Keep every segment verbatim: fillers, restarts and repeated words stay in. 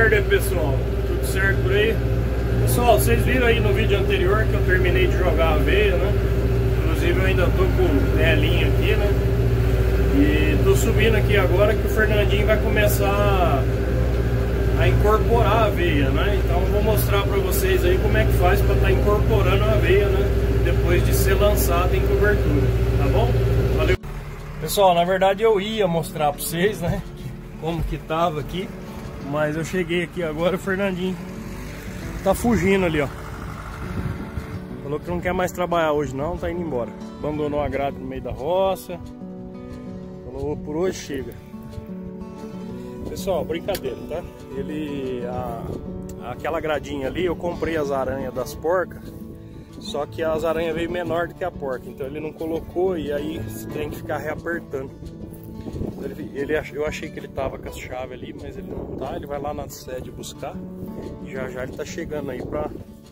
tarde, pessoal. Tudo certo por aí? Pessoal, vocês viram aí no vídeo anterior que eu terminei de jogar a aveia, né? Inclusive eu ainda tô com telinha aqui, né? E tô subindo aqui agora que o Fernandinho vai começar a incorporar a aveia, né? Então eu vou mostrar pra vocês aí como é que faz pra estar tá incorporando a aveia, né? Depois de ser lançada em cobertura, tá bom? Valeu! Pessoal, na verdade eu ia mostrar pra vocês, né? Como que tava aqui. Mas eu cheguei aqui agora, o Fernandinho tá fugindo ali, ó. Falou que não quer mais trabalhar hoje não, tá indo embora. Abandonou a grade no meio da roça. Falou, por hoje chega. Pessoal, brincadeira, tá? Ele, a, aquela gradinha ali, eu comprei as aranhas das porcas. Só que as aranhas veio menor do que a porca, então ele não colocou e aí você tem que ficar reapertando. Ele, ele, eu achei que ele tava com as chaves ali, mas ele não tá. Ele vai lá na sede buscar e já já ele tá chegando aí pra,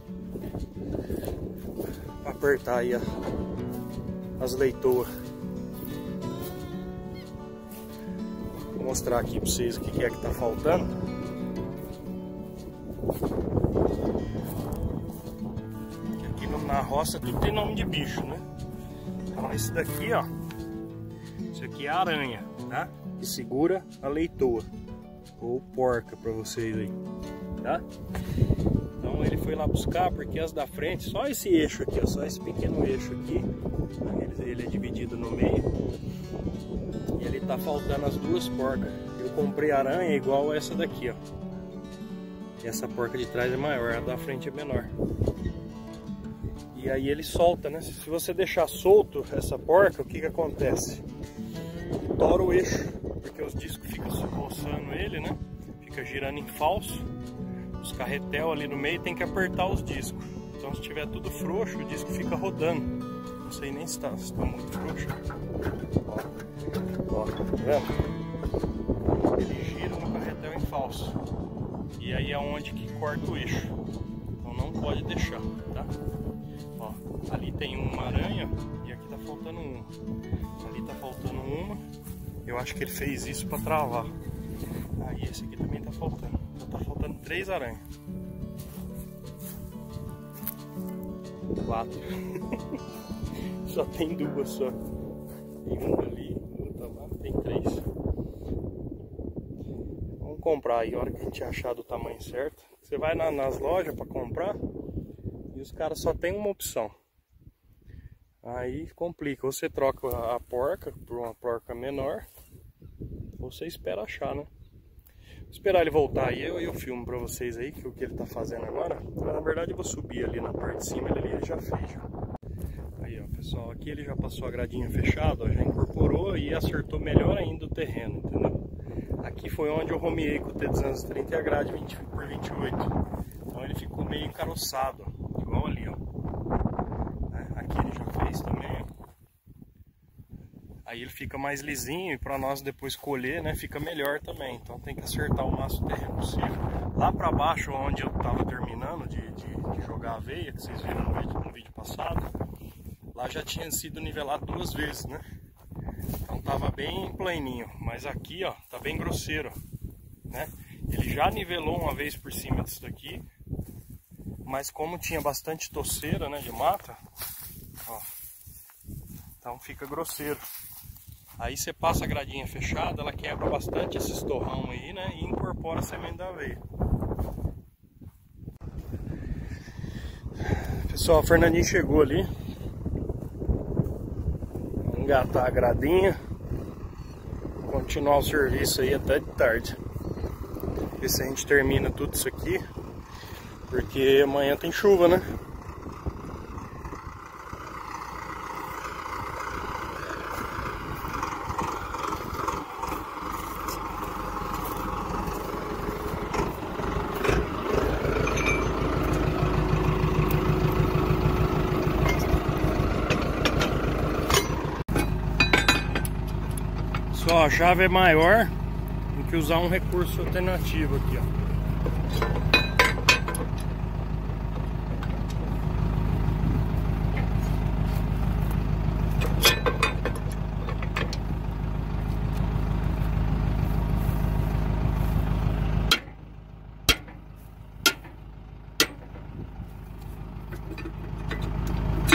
pra apertar aí a, as leitoas. Vou mostrar aqui pra vocês o que é que tá faltando. Aqui na roça tudo tem nome de bicho, né? Então esse daqui, ó, isso aqui é a aranha, tá? Que segura a leitoa ou porca pra vocês aí, tá? Então ele foi lá buscar porque as da frente, só esse eixo aqui, ó, só esse pequeno eixo aqui, ele, ele é dividido no meio e ele tá faltando as duas porcas. Eu comprei aranha igual essa daqui, ó. E essa porca de trás é maior, a da frente é menor. E aí ele solta, né? Se você deixar solto essa porca, o que que acontece? Tora o eixo, porque os discos ficam roçando ele, né? Fica girando em falso. Os carretel ali no meio tem que apertar os discos. Então se tiver tudo frouxo, o disco fica rodando. Não sei nem se está se tá muito frouxo. Ó, ó, tá vendo? Ele gira no carretel em falso. E aí é onde que corta o eixo. Então não pode deixar, tá? Ó, ali tem uma aranha e aqui tá faltando uma. Ali tá faltando uma. Eu acho que ele fez isso para travar. Aí esse aqui também tá faltando. Então tá faltando três aranhas. Quatro. Só tem duas só. Tem uma ali, outra lá, tem três. Vamos comprar aí a hora que a gente achar do tamanho certo. Você vai na, nas lojas para comprar e os caras só tem uma opção. Aí complica, ou você troca a porca por uma porca menor, ou você espera achar, né? Vou esperar ele voltar aí, eu, eu filmo pra vocês aí que o que ele tá fazendo agora. Na verdade eu vou subir ali na parte de cima, ele, ele já fez já. Aí ó, pessoal, aqui ele já passou a gradinha fechada, ó, já incorporou e acertou melhor ainda o terreno, entendeu? Aqui foi onde eu romeei com o T duzentos e trinta e a grade vinte por vinte e oito. Então ele ficou meio encaroçado, ó, igual ali, ó. Aqui ele já fez também. Aí ele fica mais lisinho e para nós depois colher, né, fica melhor também. Então tem que acertar o máximo terreno possível. Lá para baixo, onde eu tava terminando de, de, de jogar a aveia, que vocês viram no vídeo, no vídeo passado, lá já tinha sido nivelado duas vezes, né? Então tava bem planinho. Mas aqui, ó, tá bem grosseiro, né? Ele já nivelou uma vez por cima disso daqui, mas como tinha bastante toceira, né, de mata, ó, então fica grosseiro. Aí você passa a gradinha fechada, ela quebra bastante esses torrão aí, né? E incorpora a semente da aveia. Pessoal, o Fernandinho chegou ali. Vamos engatar a gradinha. Continuar o serviço aí até de tarde. Ver se a gente termina tudo isso aqui. Porque amanhã tem chuva, né? Só a chave é maior do que usar um recurso alternativo aqui, ó.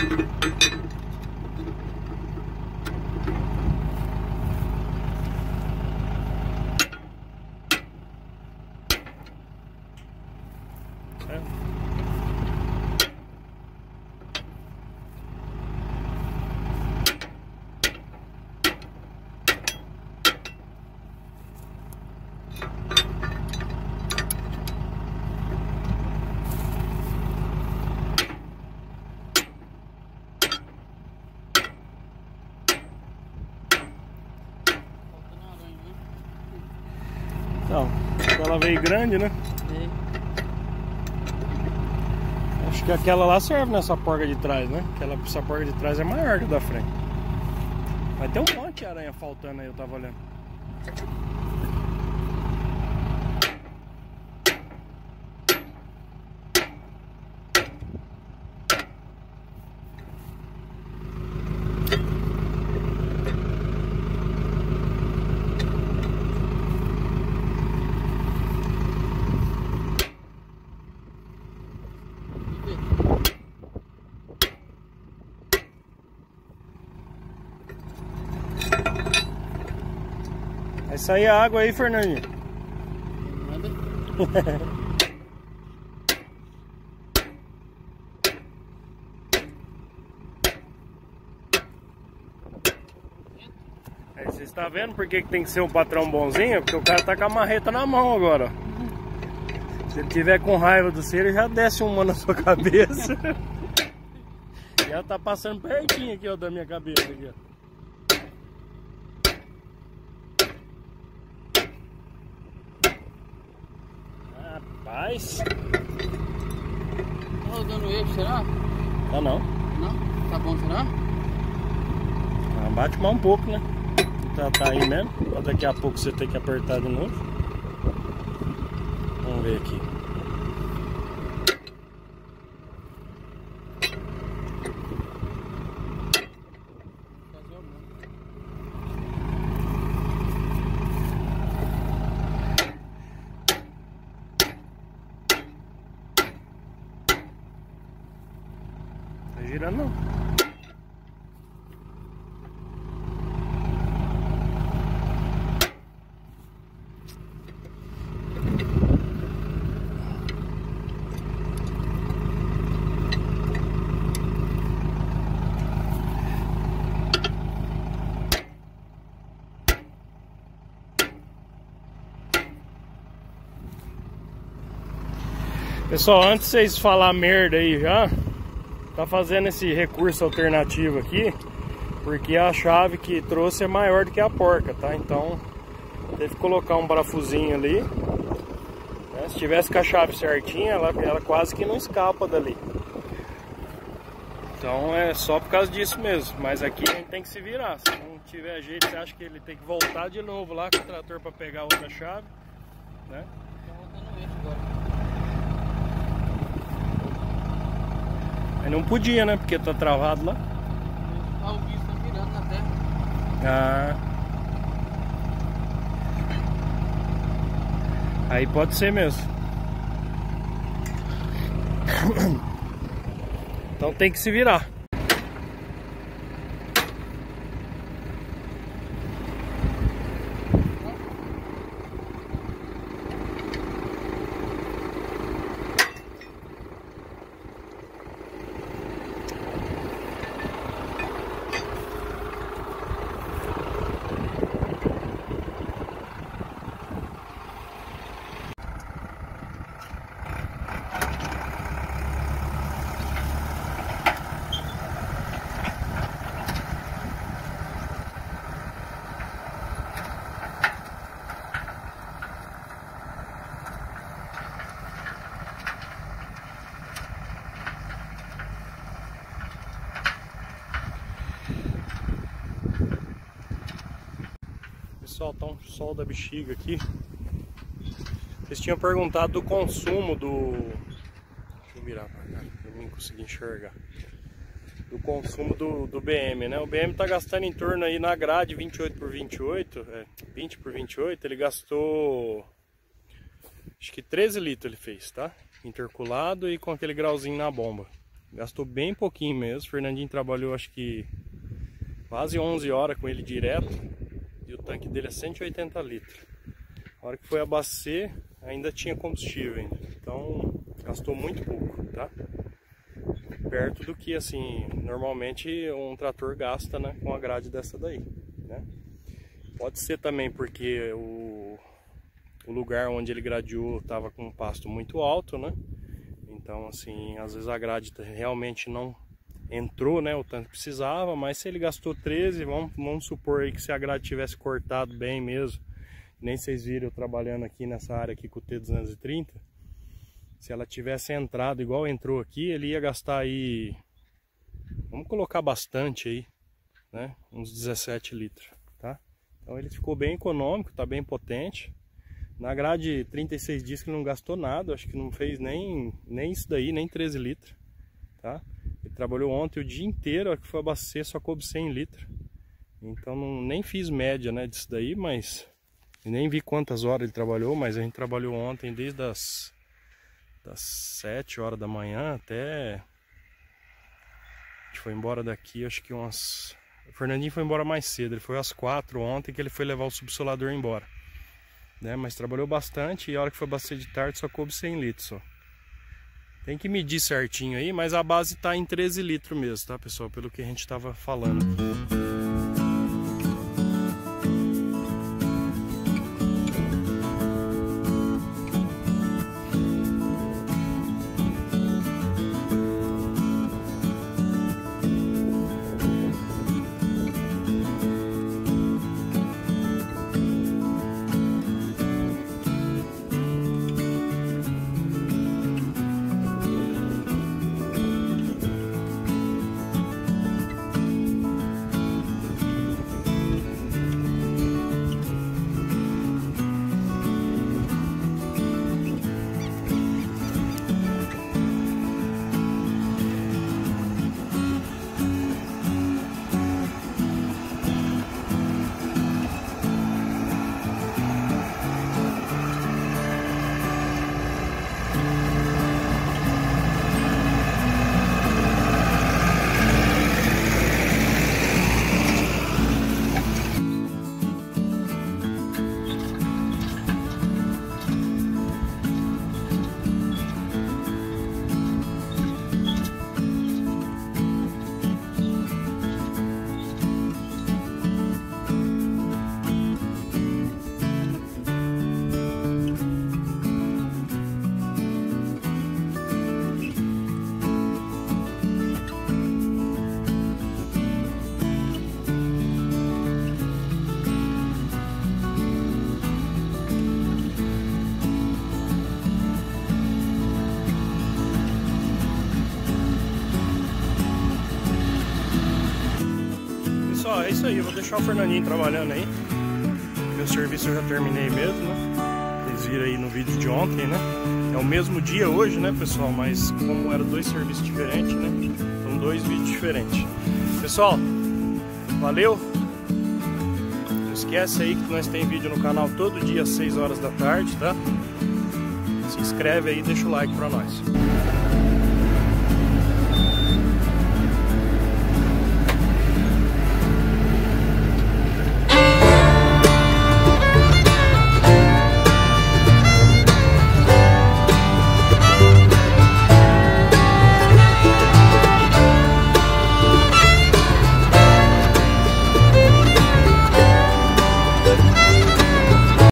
Então, ela veio grande, né? É. Acho que aquela lá serve nessa porca de trás, né? Aquela, essa porca de trás é maior que a da frente. Mas tem um monte de aranha faltando aí, eu tava olhando. Vai sair a água aí, Fernandinho. Manda. Aí você está vendo por que que tem que ser um patrão bonzinho? Porque o cara tá com a marreta na mão agora. Se ele tiver com raiva do ser, ele já desce uma na sua cabeça. Já tá passando pertinho aqui, ó, da minha cabeça aqui, ó. Rapaz. Tá rodando ele, será? Tá não. Não? Tá bom, será? Ah, bate mais um pouco, né? Tá, tá aí mesmo. Pra daqui a pouco você ter que apertar de novo. Vamos ver aqui. Tá girando não. Pessoal, antes de vocês falar merda aí já, tá fazendo esse recurso alternativo aqui, porque a chave que trouxe é maior do que a porca, tá? Então, teve que colocar um parafusinho ali, né? Se tivesse com a chave certinha, ela, ela quase que não escapa dali. Então é só por causa disso mesmo, mas aqui a gente tem que se virar. Se não tiver jeito, você acha que ele tem que voltar de novo lá com o trator para pegar outra chave, né? Tá rodando ele agora. Mas não podia, né? Porque tá travado lá. Ah, o bicho tá virando na terra. Ah. Aí pode ser mesmo. Então tem que se virar. Pessoal, tá um sol da bexiga aqui. Vocês tinham perguntado do consumo do... Deixa eu virar pra cá, eu nem consegui enxergar. Do consumo do, do B M, né? O B M tá gastando em torno aí na grade vinte e oito por vinte e oito, é, vinte por vinte e oito, ele gastou... Acho que treze litros ele fez, tá? Interculado e com aquele grauzinho na bomba. Gastou bem pouquinho mesmo. O Fernandinho trabalhou acho que quase onze horas com ele direto. E o tanque dele é cento e oitenta litros. A hora que foi abastecer, ainda tinha combustível ainda. Então gastou muito pouco, tá? Perto do que assim, normalmente um trator gasta, né, com a grade dessa daí, né? Pode ser também porque o, o lugar onde ele gradeou estava com um pasto muito alto, né? Então assim, às vezes a grade realmente não entrou, né, o tanto que precisava, mas se ele gastou treze, vamos, vamos supor aí que se a grade tivesse cortado bem mesmo, nem vocês viram eu trabalhando aqui nessa área aqui com o T duzentos e trinta, se ela tivesse entrado igual entrou aqui, ele ia gastar aí, vamos colocar bastante aí, né, uns dezessete litros, tá? Então ele ficou bem econômico, tá bem potente. Na grade trinta e seis discos ele não gastou nada, acho que não fez nem, nem isso daí, nem treze litros, tá? Ele trabalhou ontem o dia inteiro, a hora que foi abastecer só coube cem litros. Então não, nem fiz média, né, disso daí, mas nem vi quantas horas ele trabalhou, mas a gente trabalhou ontem desde as, das sete horas da manhã até... A gente foi embora daqui, acho que umas... O Fernandinho foi embora mais cedo, ele foi às quatro ontem que ele foi levar o subsolador embora, né? Mas trabalhou bastante e a hora que foi abastecer de tarde só coube cem litros só. Tem que medir certinho aí, mas a base tá em treze litros mesmo, tá, pessoal? Pelo que a gente tava falando. Pessoal, é isso aí, eu vou deixar o Fernandinho trabalhando aí. Meu serviço eu já terminei mesmo, né? Vocês viram aí no vídeo de ontem, né? É o mesmo dia hoje, né, pessoal? Mas como eram dois serviços diferentes, né? São dois vídeos diferentes. Pessoal, valeu! Não esquece aí que nós tem vídeo no canal todo dia às seis horas da tarde, tá? Se inscreve aí e deixa o like pra nós.